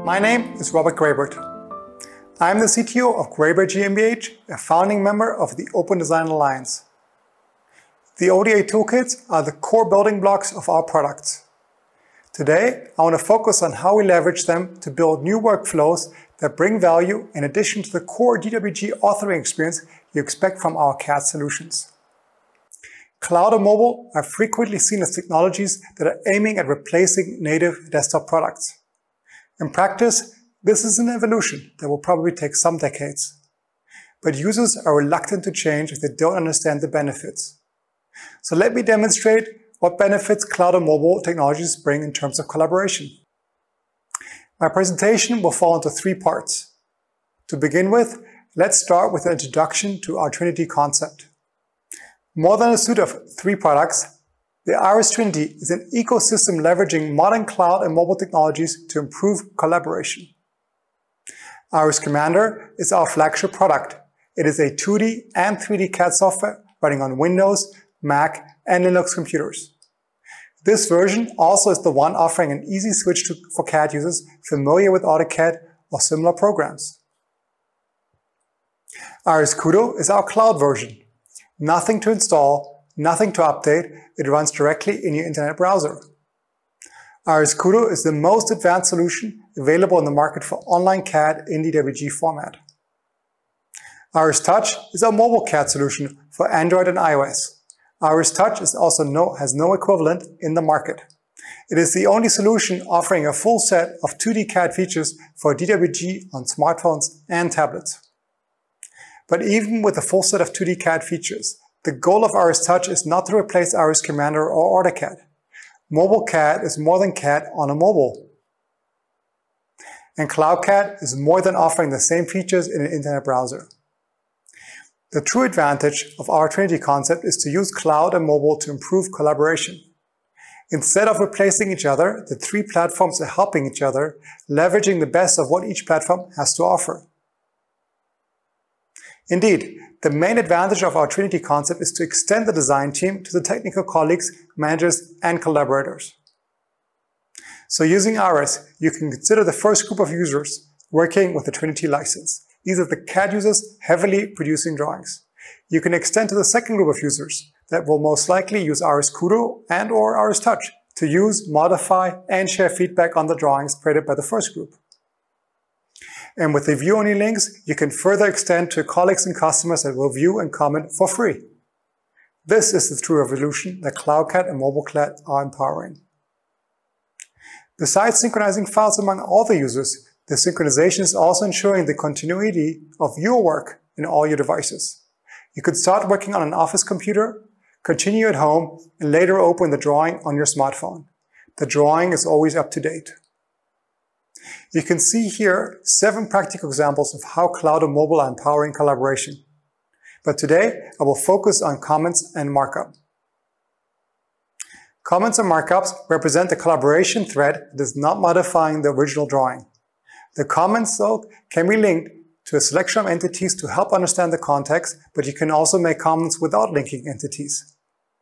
My name is Robert Graebert. I am the CTO of Graebert GmbH, a founding member of the Open Design Alliance. The ODA toolkits are the core building blocks of our products. Today, I want to focus on how we leverage them to build new workflows that bring value in addition to the core DWG authoring experience you expect from our CAD solutions. Cloud and mobile are frequently seen as technologies that are aiming at replacing native desktop products. In practice, this is an evolution that will probably take some decades. But users are reluctant to change if they don't understand the benefits. So let me demonstrate what benefits cloud and mobile technologies bring in terms of collaboration. My presentation will fall into 3 parts. To begin with, let's start with an introduction to our Trinity concept. More than a suite of 3 products, the Iris Trinity is an ecosystem leveraging modern cloud and mobile technologies to improve collaboration. Iris Commander is our flagship product. It is a 2D and 3D CAD software running on Windows, Mac, and Linux computers. This version also is the one offering an easy switch for CAD users familiar with AutoCAD or similar programs. Iris Kudo is our cloud version. Nothing to install, nothing to update, it runs directly in your internet browser. Iris Kudo is the most advanced solution available in the market for online CAD in DWG format. Iris Touch is our mobile CAD solution for Android and iOS. Iris Touch has no equivalent in the market. It is the only solution offering a full set of 2D CAD features for DWG on smartphones and tablets. But even with a full set of 2D CAD features, the goal of Iris Touch is not to replace Iris Commander or AutoCAD. Mobile CAD is more than CAD on a mobile. And Cloud CAD is more than offering the same features in an internet browser. The true advantage of our Trinity concept is to use cloud and mobile to improve collaboration. Instead of replacing each other, the 3 platforms are helping each other, leveraging the best of what each platform has to offer. Indeed, the main advantage of our Trinity concept is to extend the design team to the technical colleagues, managers, and collaborators. So using Iris, you can consider the first group of users working with the Trinity license. These are the CAD users heavily producing drawings. You can extend to the second group of users that will most likely use Iris Kudo and or Iris Touch to use, modify, and share feedback on the drawings created by the first group. And with the view-only links, you can further extend to colleagues and customers that will view and comment for free. This is the true revolution that Cloud CAD and Mobile CAD are empowering. Besides synchronizing files among all the users, the synchronization is also ensuring the continuity of your work in all your devices. You could start working on an office computer, continue at home, and later open the drawing on your smartphone. The drawing is always up to date. You can see here 7 practical examples of how cloud and mobile are empowering collaboration. But today, I will focus on comments and markup. Comments and markups represent the collaboration thread that is not modifying the original drawing. The comments, though, can be linked to a selection of entities to help understand the context, but you can also make comments without linking entities.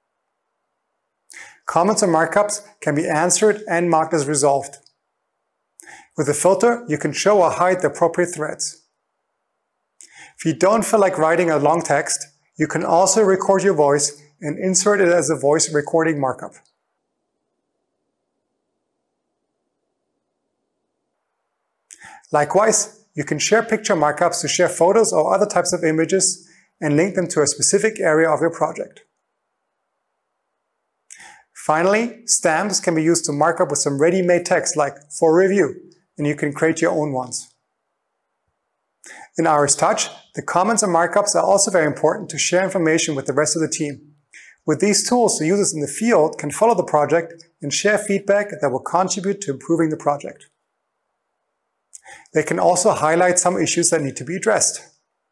Comments and markups can be answered and marked as resolved. With a filter, you can show or hide the appropriate threads. If you don't feel like writing a long text, you can also record your voice and insert it as a voice recording markup. Likewise, you can share picture markups to share photos or other types of images and link them to a specific area of your project. Finally, stamps can be used to mark up with some ready-made text like "for review," and you can create your own ones. In Iris Touch, the comments and markups are also very important to share information with the rest of the team. With these tools, the users in the field can follow the project and share feedback that will contribute to improving the project. They can also highlight some issues that need to be addressed.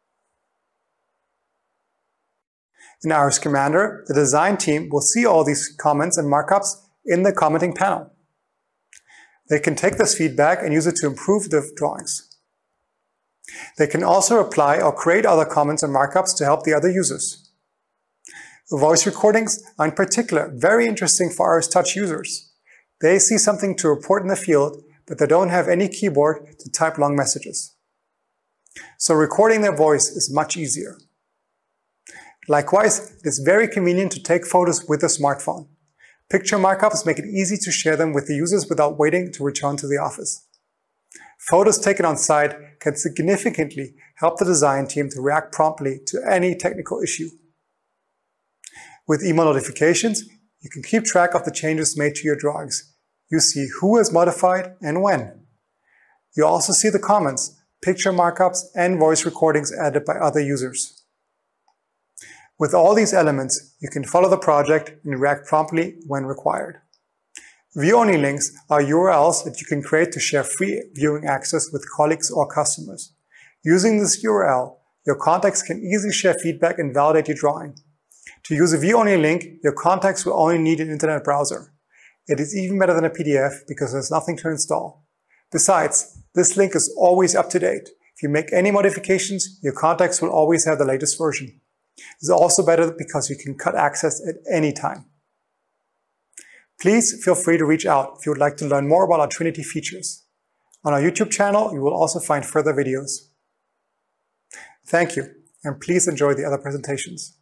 In Iris Commander, the design team will see all these comments and markups in the commenting panel. They can take this feedback and use it to improve the drawings. They can also apply or create other comments and markups to help the other users. Voice recordings are in particular very interesting for Iris Touch users. They see something to report in the field, but they don't have any keyboard to type long messages. So recording their voice is much easier. Likewise, it is very convenient to take photos with a smartphone. Picture markups make it easy to share them with the users without waiting to return to the office. Photos taken on site can significantly help the design team to react promptly to any technical issue. With email notifications, you can keep track of the changes made to your drawings. You see who has modified and when. You also see the comments, picture markups, and voice recordings added by other users. With all these elements, you can follow the project and react promptly when required. View-only links are URLs that you can create to share free viewing access with colleagues or customers. Using this URL, your contacts can easily share feedback and validate your drawing. To use a view-only link, your contacts will only need an internet browser. It is even better than a PDF because there's nothing to install. Besides, this link is always up to date. If you make any modifications, your contacts will always have the latest version. It's also better because you can cut access at any time. Please feel free to reach out if you would like to learn more about our Trinity features. On our YouTube channel, you will also find further videos. Thank you, and please enjoy the other presentations.